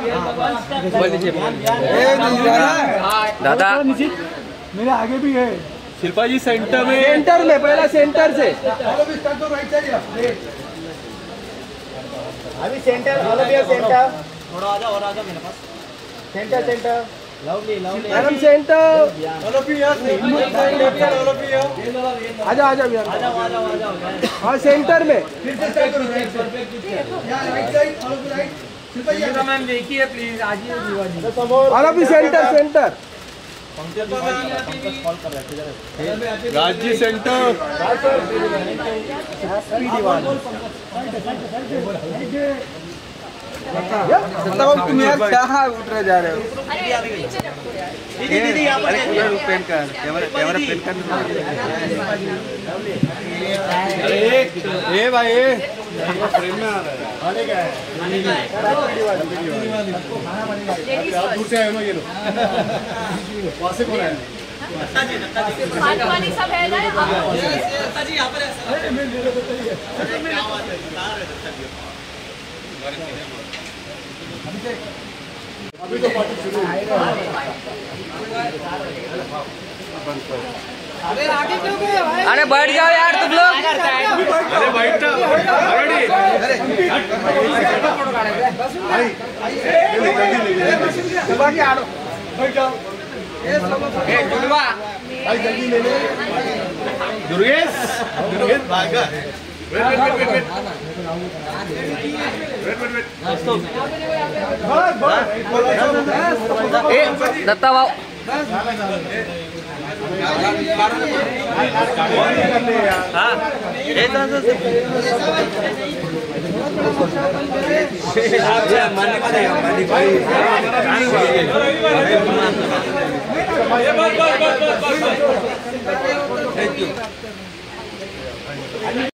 दादा मेरे आगे भी है। शिल्पा जी सेंटर में पहला सेंटर से अभी सेंटर सेंटर थोड़ा आजा और आजा मेरे पास। सेंटर लवली मैडम सेंटर आजा हाँ सेंटर में मैम देखिए प्लीज आज ही दीवानी और अभी सेंटर राज्य सेंटर तुम यार क्या उठ रहे जा रहे हो? दीदी यहाँ पर पेन कर कैमरा पेन कर भाई फ्रेम में आ रहा है। आप दूर से आए हो ये लोग वासिफ हो रहा है। पानी सब है ना जी यहाँ पर अभी तो पार्टी शुरू अरे बैठ जाओ यार तुम लोग। अरे बैठ जाओ भाई जल्दी ले ले दुर्गेश भागा दत्ता बाबू थैंक यू।